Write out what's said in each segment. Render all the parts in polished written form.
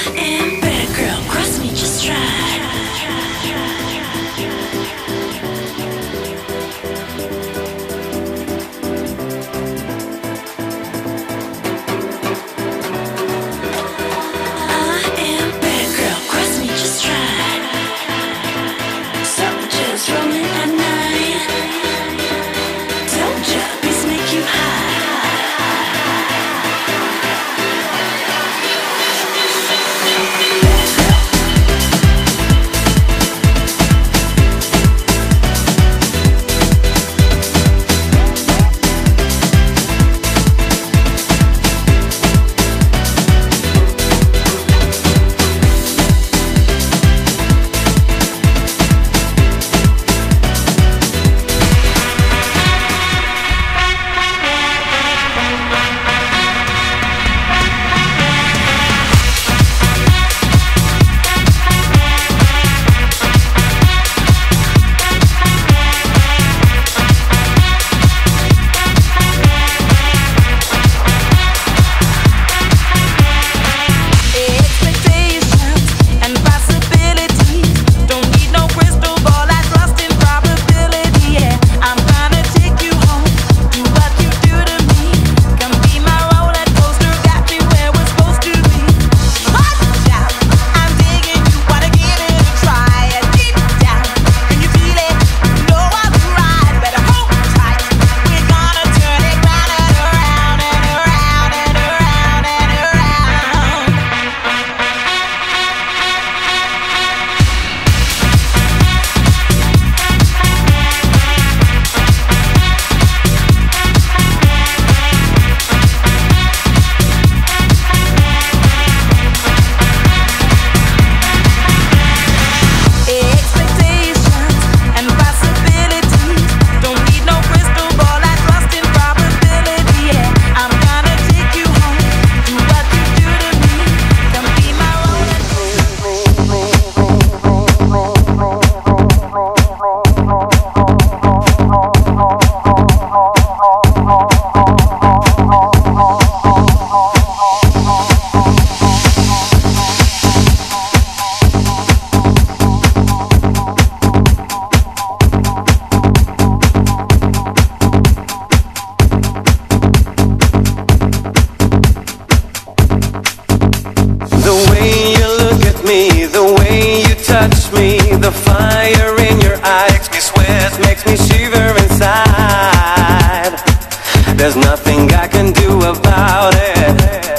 There's nothing I can do about it,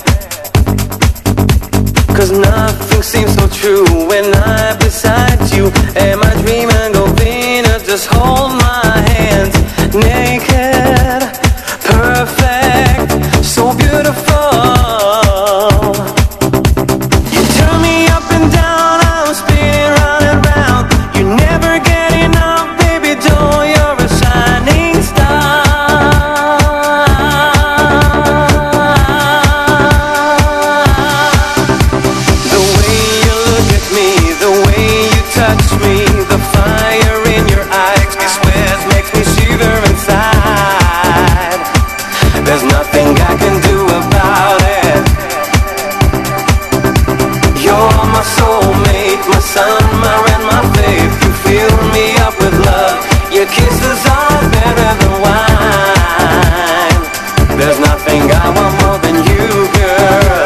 'cause nothing seems so true when I'm beside you. Am I dreaming of being just hold my hands? Naked, perfect, so beautiful. You turn me up and down, I'm spinning round and round. You never get enough, baby doll, you're a shining star. The way you look at me, the way you touch me, the fire in your eyes makes me sweat, makes me shiver inside. There's nothing I can do about it. You're my soulmate, my sun, my rain, my faith. You fill me up with love. Your kisses are better than wine. There's nothing I want more than you, girl.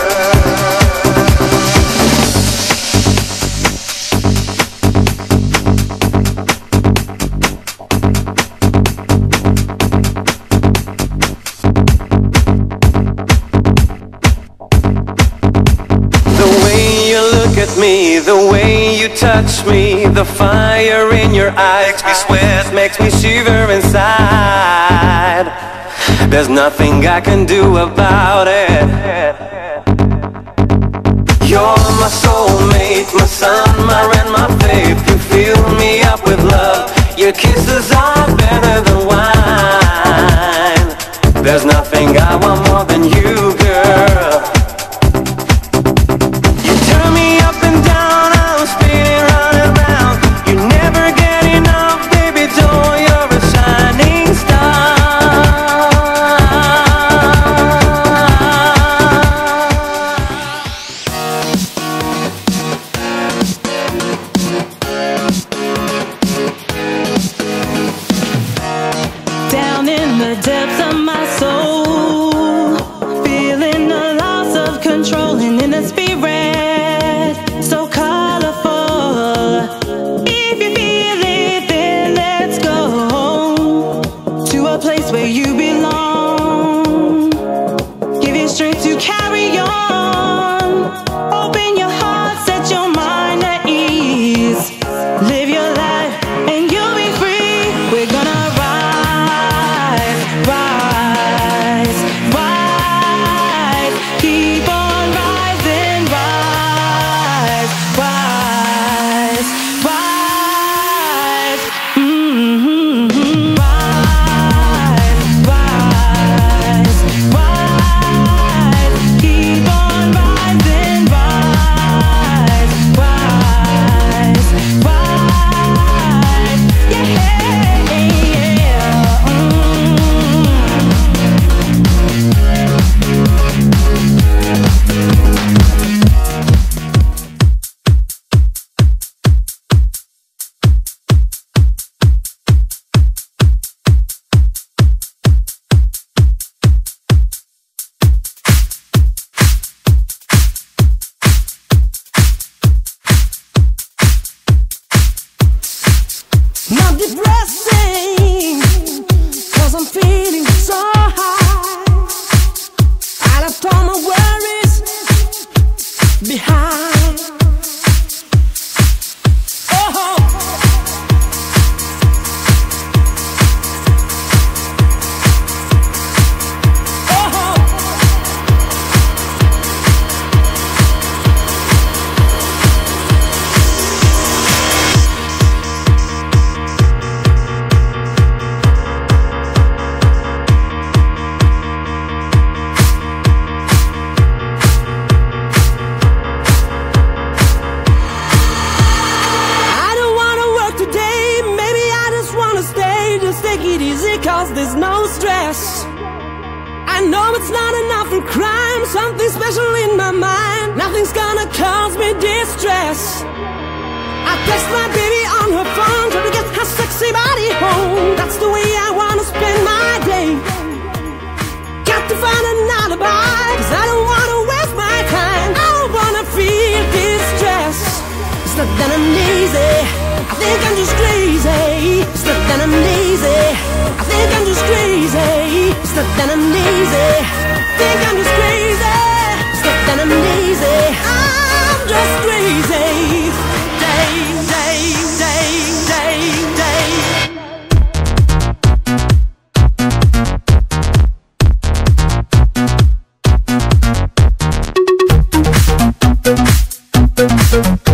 The way you look at me, the way you touch me, the fire in your eyes makes me sweat, makes me shiver inside. There's nothing I can do about it. You're my soulmate, my sun, my rain, my faith. You fill me up with love. Your kisses are better than wine. There's nothing I want more than you, girl. You turn me up and down, I'm spinning round and round. You never get enough, baby doll, you're a shining star. behind. Oh, take it easy, cause there's no stress. I know it's not enough for crime, something special in my mind. Nothing's gonna cause me distress. I text my baby on her phone, trying to get her sexy body home. That's the way I wanna spend my day. Got to find an alibi, cause I don't wanna waste my time. I don't wanna feel distress. It's not that I'm lazy, I think I'm just crazy. It's not that I'm lazy, I think I'm just crazy. It's not that I'm lazy, I think I'm just crazy. It's not that I'm lazy, I'm just crazy. Day, day, day, day, day.